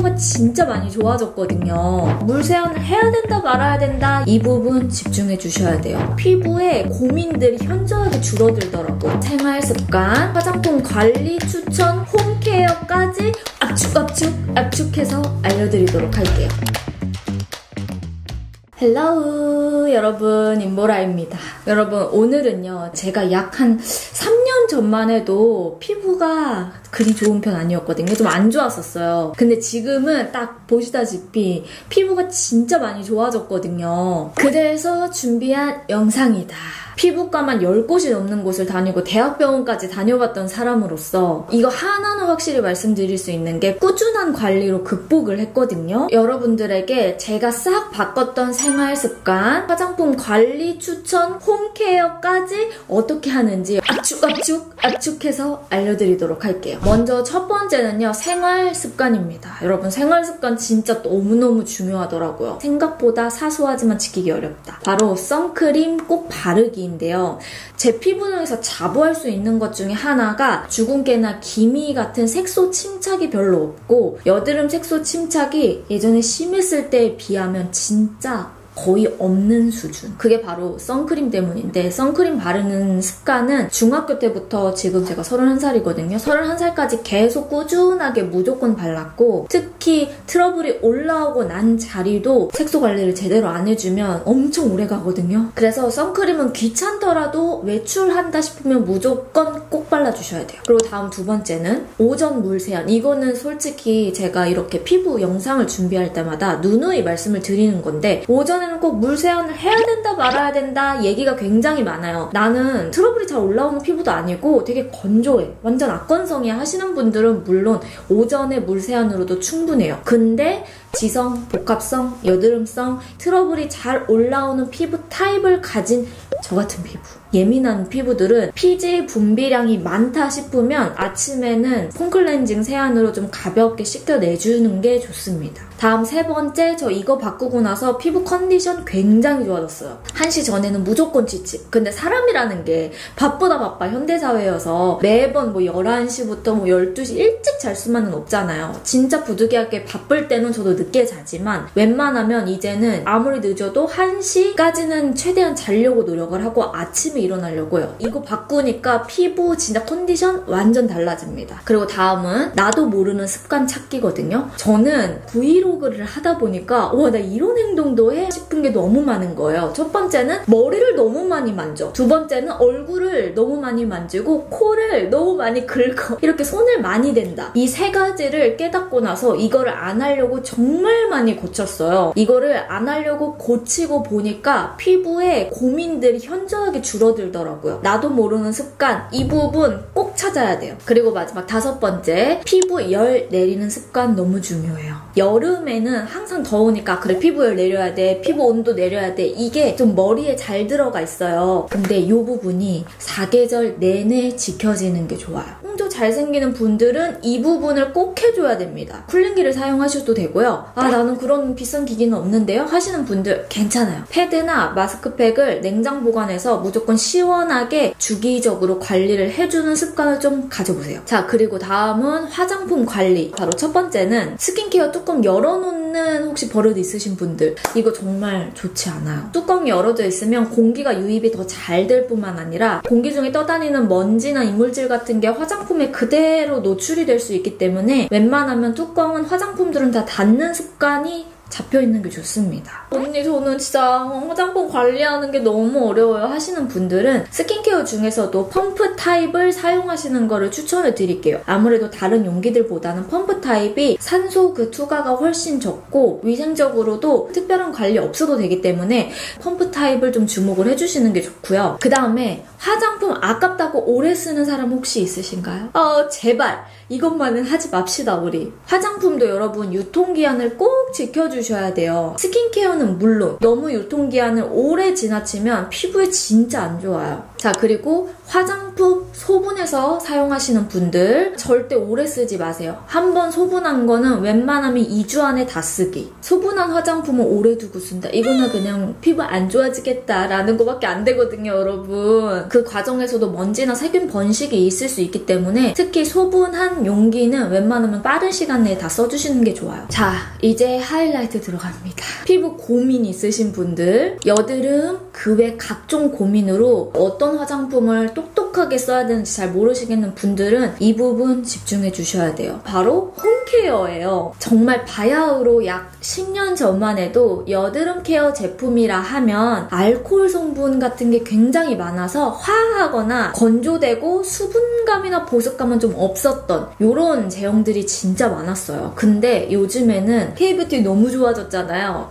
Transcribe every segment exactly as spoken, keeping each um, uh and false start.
피부가 진짜 많이 좋아졌거든요. 물 세안을 해야 된다 말아야 된다, 이 부분 집중해 주셔야 돼요. 피부에 고민들이 현저하게 줄어들더라고요. 생활습관, 화장품 관리 추천, 홈케어까지 압축압축 압축해서 알려드리도록 할게요. 헬로우 여러분, 임보라입니다. 여러분, 오늘은요 제가 약 한 삼 년 전만 해도 피부가 그리 좋은 편 아니었거든요. 좀 안 좋았었어요. 근데 지금은 딱 보시다시피 피부가 진짜 많이 좋아졌거든요. 그래서 준비한 영상이다. 피부과만 열 곳이 넘는 곳을 다니고 대학병원까지 다녀봤던 사람으로서 이거 하나는 확실히 말씀드릴 수 있는 게 꾸준한 관리로 극복을 했거든요. 여러분들에게 제가 싹 바꿨던 생활습관, 화장품 관리 추천, 홈케어까지 어떻게 하는지 압축압축 압축해서 알려드리도록 할게요. 먼저 첫 번째는요, 생활습관입니다. 여러분, 생활습관 진짜 너무너무 중요하더라고요. 생각보다 사소하지만 지키기 어렵다. 바로 선크림 꼭 바르기 인데요. 제 피부 중에서 자부할 수 있는 것 중에 하나가 주근깨나 기미 같은 색소 침착이 별로 없고, 여드름 색소 침착이 예전에 심했을 때에 비하면 진짜 거의 없는 수준. 그게 바로 선크림 때문인데, 선크림 바르는 습관은 중학교 때부터 지금 제가 서른한 살이거든요. 서른한 살까지 계속 꾸준하게 무조건 발랐고, 특히 트러블이 올라오고 난 자리도 색소 관리를 제대로 안 해주면 엄청 오래 가거든요. 그래서 선크림은 귀찮더라도 외출한다 싶으면 무조건 꼭 발라주셔야 돼요. 그리고 다음 두 번째는 오전 물 세안. 이거는 솔직히 제가 이렇게 피부 영상을 준비할 때마다 누누이 말씀을 드리는 건데, 오전에 꼭 물 세안을 해야 된다 말아야 된다 얘기가 굉장히 많아요. 나는 트러블이 잘 올라오는 피부도 아니고 되게 건조해, 완전 악건성이야 하시는 분들은 물론 오전에 물 세안으로도 충분해요. 근데 지성, 복합성, 여드름성, 트러블이 잘 올라오는 피부 타입을 가진 저 같은 피부, 예민한 피부들은 피지 분비량이 많다 싶으면 아침에는 폼클렌징 세안으로 좀 가볍게 씻겨내주는 게 좋습니다. 다음 세 번째, 저 이거 바꾸고 나서 피부 컨디션 굉장히 좋아졌어요. 한 시 전에는 무조건 취침. 근데 사람이라는 게 바쁘다 바빠 현대사회여서 매번 뭐 열한 시부터 뭐 열두 시 일찍 잘 수만은 없잖아요. 진짜 부득이하게 바쁠 때는 저도 늦게 자지만 웬만하면 이제는 아무리 늦어도 한 시까지는 최대한 자려고 노력을 하고 아침에 일어나려고요. 이거 바꾸니까 피부 진짜 컨디션 완전 달라집니다. 그리고 다음은 나도 모르는 습관 찾기거든요. 저는 브이로그를 하다 보니까 와, 나 이런 행동도 해? 싶은 게 너무 많은 거예요. 첫 번째는 머리를 너무 많이 만져. 두 번째는 얼굴을 너무 많이 만지고 코를 너무 많이 긁어. 이렇게 손을 많이 댄다. 이 세 가지를 깨닫고 나서 이거를 안 하려고 정말 많이 고쳤어요. 이거를 안 하려고 고치고 보니까 피부에 고민들이 현저하게 줄어들더라고요. 나도 모르는 습관, 이 부분 꼭 찾아야 돼요. 그리고 마지막 다섯 번째, 피부 열 내리는 습관 너무 중요해요. 여름에는 항상 더우니까 그래 피부 열 내려야 돼, 피부 온도 내려야 돼, 이게 좀 머리에 잘 들어가 있어요. 근데 이 부분이 사계절 내내 지켜지는 게 좋아요. 홍조 잘생기는 분들은 이 부분을 꼭 해줘야 됩니다. 쿨링기를 사용하셔도 되고요. 아, 나는 그런 비싼 기기는 없는데요 하시는 분들 괜찮아요. 패드나 마스크팩을 냉장 보관해서 무조건 시원하게 주기적으로 관리를 해주는 습관을 좀 가져보세요. 자, 그리고 다음은 화장품 관리. 바로 첫 번째는 스킨케어 뚜껑 열어놓는 혹시 버릇 있으신 분들, 이거 정말 좋지 않아요. 뚜껑이 열어져 있으면 공기가 유입이 더 잘 될 뿐만 아니라 공기 중에 떠다니는 먼지나 이물질 같은 게 화장품에 그대로 노출이 될 수 있기 때문에 웬만하면 뚜껑은 화장품들은 다 닫는 습관이 잡혀있는 게 좋습니다. 언니, 저는 진짜 화장품 관리하는 게 너무 어려워요 하시는 분들은 스킨케어 중에서도 펌프 타입을 사용하시는 거를 추천을 드릴게요. 아무래도 다른 용기들보다는 펌프 타입이 산소 그 투과가 훨씬 적고 위생적으로도 특별한 관리 없어도 되기 때문에 펌프 타입을 좀 주목을 해주시는 게 좋고요. 그 다음에 화장품 아깝다고 오래 쓰는 사람 혹시 있으신가요? 어, 제발 이것만은 하지 맙시다. 우리 화장품도 여러분 유통기한을 꼭 지켜주셔야 돼요. 스킨케어는 물론 너무 유통기한을 오래 지나치면 피부에 진짜 안 좋아요. 자, 그리고 화장품 소분해서 사용하시는 분들 절대 오래 쓰지 마세요. 한번 소분한 거는 웬만하면 이 주 안에 다 쓰기. 소분한 화장품은 오래 두고 쓴다. 이거는 그냥 피부 안 좋아지겠다라는 거밖에 안 되거든요, 여러분. 그 과정에서도 먼지나 세균 번식이 있을 수 있기 때문에 특히 소분한 용기는 웬만하면 빠른 시간 내에 다 써주시는 게 좋아요. 자, 이제 하이라이트 들어갑니다. 피부 고민 있으신 분들, 여드름, 그 외 각종 고민으로 어떤 화장품을 똑똑하게 써야 되는지 잘 모르시겠는 분들은 이 부분 집중해 주셔야 돼요. 바로 홈케어예요. 정말 바야흐로 약 십 년 전만 해도 여드름 케어 제품이라 하면 알코올 성분 같은 게 굉장히 많아서 화하거나 건조되고 수분감이나 보습감은 좀 없었던 이런 제형들이 진짜 많았어요. 근데 요즘에는 K뷰티 너무 좋아졌잖아요.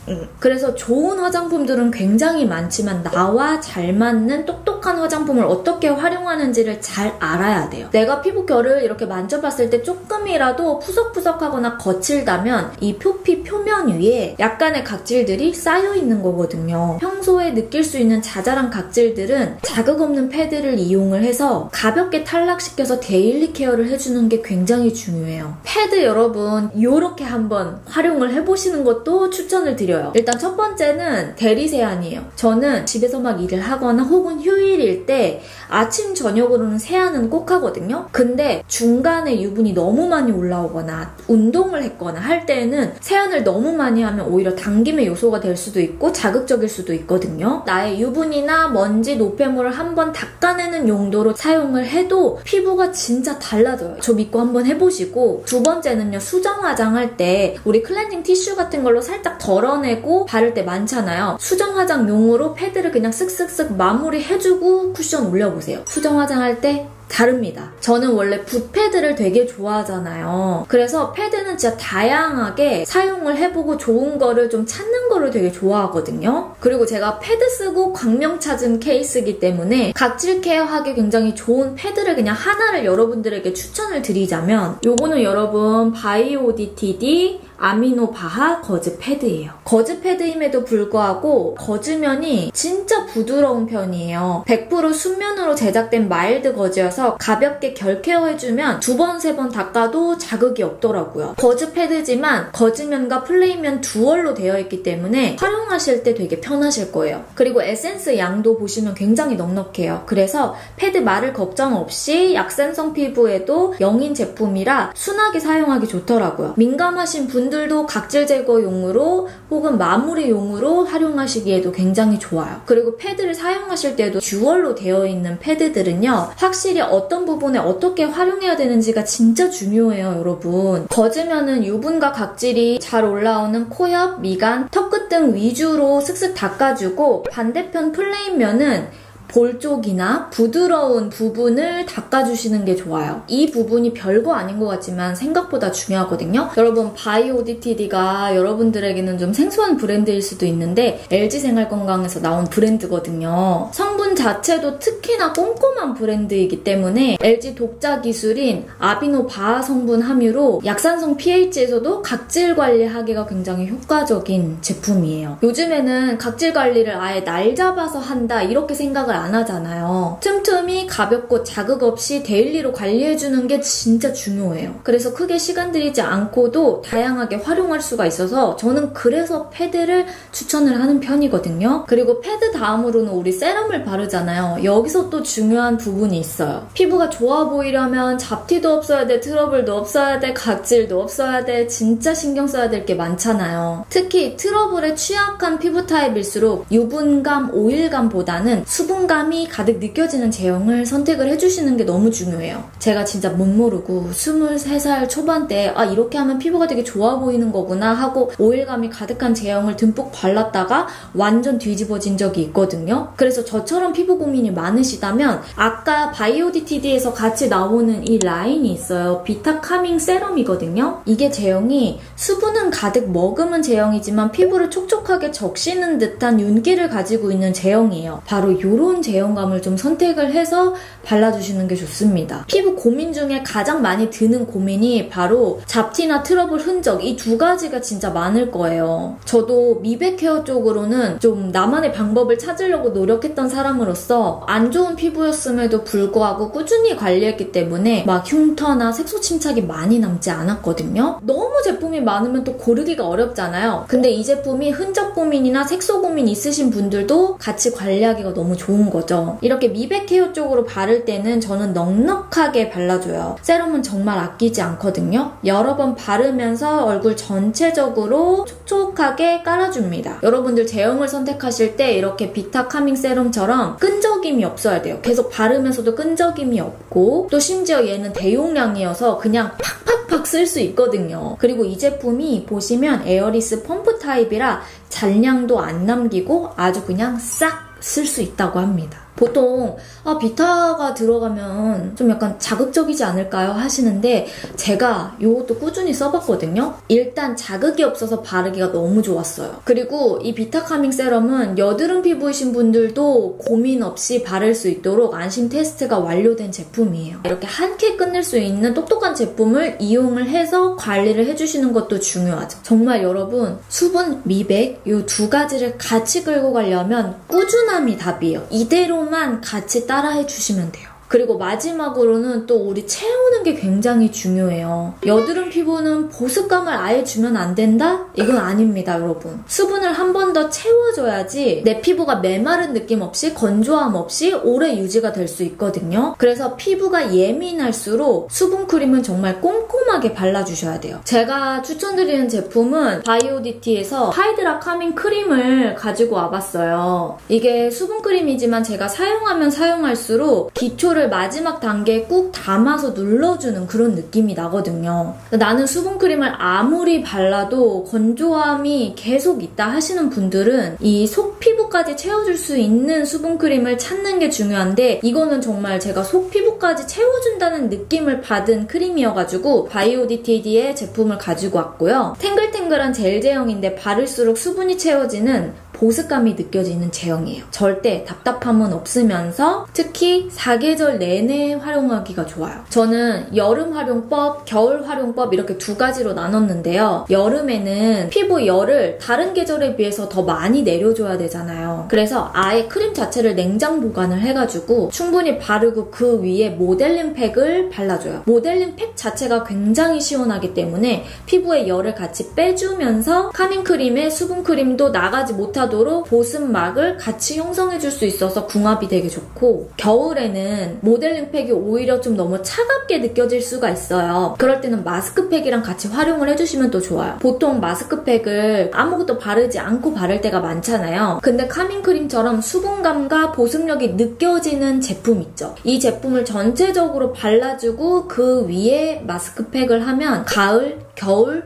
그래서 좋은 화장품들은 굉장히 많지만 나와 잘 맞는 똑똑한 화장품을 어떻게 활용하는지를 잘 알아야 돼요. 내가 피부결을 이렇게 만져봤을 때 조금이라도 푸석푸석하거나 거칠다면 이 표피 표면 위에 약간의 각질들이 쌓여있는 거거든요. 평소에 느낄 수 있는 자잘한 각질들은 자극 없는 패드를 이용을 해서 가볍게 탈락시켜서 데일리 케어를 해주는 게 굉장히 중요해요. 패드 여러분 이렇게 한번 활용을 해보시는 것도 추천을 드려요. 일단 첫 번째는 대리 세안이에요. 저는 집에서 막 일을 하거나 혹은 휴일일 때 아침 저녁으로는 세안은 꼭 하거든요. 근데 중간에 유분이 너무 많이 올라오거나 운동을 했거나 할 때는 세안을 너무 많이 하면 오히려 당김의 요소가 될 수도 있고 자극적일 수도 있거든요. 나의 유분이나 먼지, 노폐물을 한번 닦아내는 용도로 사용을 해도 피부가 진짜 달라져요. 저 믿고 한번 해보시고, 두 번째는요, 수정 화장할 때 우리 클렌징 티슈 같은 걸로 살짝 덜어내고 바를 때 많잖아요. 수정 화장용으로 패드를 그냥 쓱쓱쓱 마무리해주고 쿠션 올려보세요. 수정 화장할 때 다릅니다. 저는 원래 붓패드를 되게 좋아하잖아요. 그래서 패드는 진짜 다양하게 사용을 해보고 좋은 거를 좀 찾는 거를 되게 좋아하거든요. 그리고 제가 패드 쓰고 광명 찾은 케이스이기 때문에 각질 케어하기 굉장히 좋은 패드를 그냥 하나를 여러분들에게 추천을 드리자면, 요거는 여러분 바이오디티디 아미노 바하 거즈 패드예요. 거즈 패드임에도 불구하고 거즈면이 진짜 부드러운 편이에요. 백 퍼센트 순면으로 제작된 마일드 거즈여서 가볍게 결 케어해주면 두 번, 세 번 닦아도 자극이 없더라고요. 거즈 패드지만 거즈면과 플레인면 두얼로 되어 있기 때문에 활용하실 때 되게 편하실 거예요. 그리고 에센스 양도 보시면 굉장히 넉넉해요. 그래서 패드 마를 걱정 없이 약산성 피부에도 영인 제품이라 순하게 사용하기 좋더라고요. 민감하신 분 분들도 각질 제거용으로 혹은 마무리용으로 활용하시기에도 굉장히 좋아요. 그리고 패드를 사용하실 때도 듀얼로 되어 있는 패드들은요, 확실히 어떤 부분에 어떻게 활용해야 되는지가 진짜 중요해요, 여러분. 거즈면은 유분과 각질이 잘 올라오는 코 옆, 미간, 턱끝 등 위주로 슥슥 닦아주고, 반대편 플레인면은 볼 쪽이나 부드러운 부분을 닦아주시는 게 좋아요. 이 부분이 별거 아닌 것 같지만 생각보다 중요하거든요. 여러분, 바이오디티디가 여러분들에게는 좀 생소한 브랜드일 수도 있는데 엘지생활건강에서 나온 브랜드거든요. 성분 자체도 특히나 꼼꼼한 브랜드이기 때문에 엘지 독자 기술인 아미노 바하 성분 함유로 약산성 피에이치에서도 각질 관리하기가 굉장히 효과적인 제품이에요. 요즘에는 각질 관리를 아예 날 잡아서 한다 이렇게 생각을 안 하잖아요. 틈틈이 가볍고 자극 없이 데일리로 관리해주는 게 진짜 중요해요. 그래서 크게 시간 들이지 않고도 다양하게 활용할 수가 있어서 저는 그래서 패드를 추천을 하는 편이거든요. 그리고 패드 다음으로는 우리 세럼을 바르잖아요. 여기서 또 중요한 부분이 있어요. 피부가 좋아 보이려면 잡티도 없어야 돼, 트러블도 없어야 돼, 각질도 없어야 돼, 진짜 신경 써야 될 게 많잖아요. 특히 트러블에 취약한 피부 타입일수록 유분감, 오일감보다는 수분 감이 가득 느껴지는 제형을 선택을 해주시는 게 너무 중요해요. 제가 진짜 못 모르고 스물세 살 초반 때 아 이렇게 하면 피부가 되게 좋아 보이는 거구나 하고 오일감이 가득한 제형을 듬뿍 발랐다가 완전 뒤집어진 적이 있거든요. 그래서 저처럼 피부 고민이 많으시다면 아까 바이오디티디에서 같이 나오는 이 라인이 있어요. 비타카밍 세럼이거든요. 이게 제형이 수분은 가득 머금은 제형이지만 피부를 촉촉하게 적시는 듯한 윤기를 가지고 있는 제형이에요. 바로 이런 제형감을 좀 선택을 해서 발라주시는 게 좋습니다. 피부 고민 중에 가장 많이 드는 고민이 바로 잡티나 트러블 흔적, 이 두 가지가 진짜 많을 거예요. 저도 미백 케어 쪽으로는 좀 나만의 방법을 찾으려고 노력했던 사람으로서 함으로써 안 좋은 피부였음에도 불구하고 꾸준히 관리했기 때문에 막 흉터나 색소 침착이 많이 남지 않았거든요. 너무 제품이 많으면 또 고르기가 어렵잖아요. 근데 이 제품이 흔적 고민이나 색소 고민 있으신 분들도 같이 관리하기가 너무 좋은 거죠. 이렇게 미백 케어 쪽으로 바를 때는 저는 넉넉하게 발라줘요. 세럼은 정말 아끼지 않거든요. 여러 번 바르면서 얼굴 전체적으로 촉촉하게 깔아줍니다. 여러분들 제형을 선택하실 때 이렇게 비타 카밍 세럼처럼 끈적임이 없어야 돼요. 계속 바르면서도 끈적임이 없고, 또 심지어 얘는 대용량이어서 그냥 팍팍팍 쓸 수 있거든요. 그리고 이 제품이 보시면 에어리스 펌프 타입이라 잔량도 안 남기고 아주 그냥 싹 쓸 수 있다고 합니다. 보통 아 비타가 들어가면 좀 약간 자극적이지 않을까요? 하시는데 제가 이것도 꾸준히 써봤거든요. 일단 자극이 없어서 바르기가 너무 좋았어요. 그리고 이 비타 카밍 세럼은 여드름 피부이신 분들도 고민 없이 바를 수 있도록 안심 테스트가 완료된 제품이에요. 이렇게 한 큐에 끝낼 수 있는 똑똑한 제품을 이용을 해서 관리를 해주시는 것도 중요하죠. 정말 여러분, 수분, 미백 이 두 가지를 같이 끌고 가려면 꾸준함이 답이에요. 이대로 만 같이 따라해 주시면 돼요. 그리고 마지막으로는 또 우리 채우는 게 굉장히 중요해요. 여드름 피부는 보습감을 아예 주면 안 된다? 이건 아닙니다, 여러분. 수분을 한 번 더 채워줘야지 내 피부가 메마른 느낌 없이 건조함 없이 오래 유지가 될 수 있거든요. 그래서 피부가 예민할수록 수분크림은 정말 꼼꼼하게 발라주셔야 돼요. 제가 추천드리는 제품은 바이오디티에서 하이드라 카밍 크림을 가지고 와봤어요. 이게 수분크림이지만 제가 사용하면 사용할수록 기초 를 마지막 단계에 꾹 담아서 눌러주는 그런 느낌이 나거든요. 나는 수분크림을 아무리 발라도 건조함이 계속 있다 하시는 분들은 이 속 피부까지 채워줄 수 있는 수분크림을 찾는 게 중요한데, 이거는 정말 제가 속 피부까지 채워준다는 느낌을 받은 크림이어가지고 바이오디티의 제품을 가지고 왔고요. 탱글탱글한 젤 제형인데 바를수록 수분이 채워지는 보습감이 느껴지는 제형이에요. 절대 답답함은 없으면서 특히 사계절 내내 활용하기가 좋아요. 저는 여름 활용법, 겨울 활용법 이렇게 두 가지로 나눴는데요. 여름에는 피부 열을 다른 계절에 비해서 더 많이 내려줘야 되잖아요. 그래서 아예 크림 자체를 냉장 보관을 해가지고 충분히 바르고 그 위에 모델링 팩을 발라줘요. 모델링 팩 자체가 굉장히 시원하기 때문에 피부에 열을 같이 빼주면서 카밍 크림에 수분 크림도 나가지 못하도록 보습막을 같이 형성해줄 수 있어서 궁합이 되게 좋고, 겨울에는 모델링 팩이 오히려 좀 너무 차갑게 느껴질 수가 있어요. 그럴 때는 마스크팩이랑 같이 활용을 해주시면 또 좋아요. 보통 마스크팩을 아무것도 바르지 않고 바를 때가 많잖아요. 근데 카밍 크림처럼 수분감과 보습력이 느껴지는 제품 있죠. 이 제품을 전체적으로 발라주고 그 위에 마스크팩을 하면 가을, 겨울,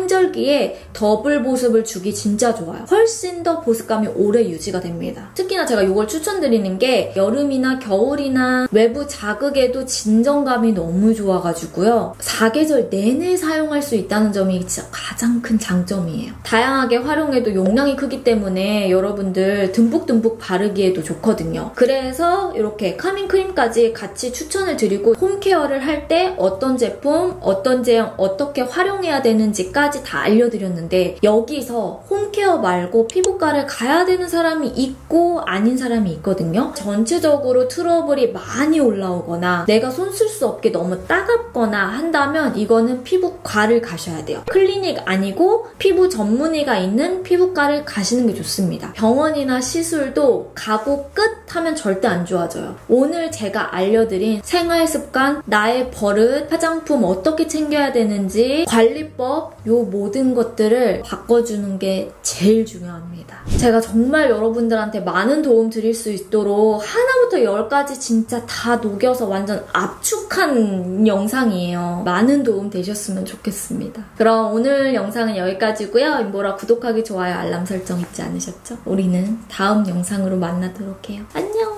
환절기에 더블 보습을 주기 진짜 좋아요. 훨씬 더 보습감이 오래 유지가 됩니다. 특히나 제가 이걸 추천드리는 게 여름이나 겨울이나 외부 자극에도 진정감이 너무 좋아가지고요. 사계절 내내 사용할 수 있다는 점이 진짜 가장 큰 장점이에요. 다양하게 활용해도 용량이 크기 때문에 여러분들 듬뿍듬뿍 바르기에도 좋거든요. 그래서 이렇게 카밍 크림까지 같이 추천을 드리고, 홈케어를 할 때 어떤 제품, 어떤 제형, 어떻게 활용해야 되는지 까지 다 알려드렸는데, 여기서 홈케어 말고 피부과를 가야 되는 사람이 있고 아닌 사람이 있거든요. 전체적으로 트러블이 많이 올라오거나 내가 손 쓸 수 없게 너무 따갑거나 한다면 이거는 피부과를 가셔야 돼요. 클리닉 아니고 피부 전문의가 있는 피부과를 가시는 게 좋습니다. 병원이나 시술도 가고 끝 하면 절대 안 좋아져요. 오늘 제가 알려드린 생활습관, 나의 버릇, 화장품 어떻게 챙겨야 되는지, 관리법, 요 모든 것들을 바꿔주는 게 제일 중요합니다. 제가 정말 여러분들한테 많은 도움 드릴 수 있도록 하나부터 열까지 진짜 다 녹여서 완전 압축한 영상이에요. 많은 도움 되셨으면 좋겠습니다. 그럼 오늘 영상은 여기까지고요. 임보라 구독하기, 좋아요, 알람 설정 잊지 않으셨죠? 우리는 다음 영상으로 만나도록 해요. 안녕!